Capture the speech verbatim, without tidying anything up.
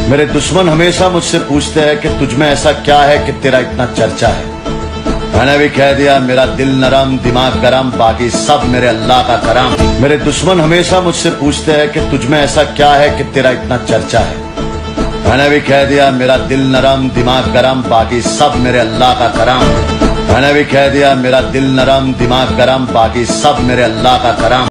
मेरे दुश्मन हमेशा मुझसे पूछते हैं कि तुझ में ऐसा क्या है कि तेरा इतना चर्चा है। मैंने भी कह दिया मेरा दिल नरम दिमाग गरम, बाकी सब मेरे अल्लाह का करम। मेरे दुश्मन हमेशा मुझसे पूछते हैं कि तुझ में ऐसा क्या है कि तेरा इतना चर्चा है। मैंने भी कह दिया मेरा दिल नरम दिमाग गरम, बाकी सब मेरे अल्लाह का करम। मैंने भी कह दिया मेरा दिल नरम दिमाग गरम, बाकी सब मेरे अल्लाह का करम।